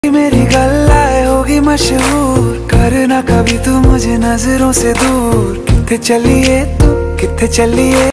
मेरी गल्लाए होगी मशहूर, करना कभी तू मुझे नजरों से दूर। कित्थे चलिए तू, कित्थे चलिए।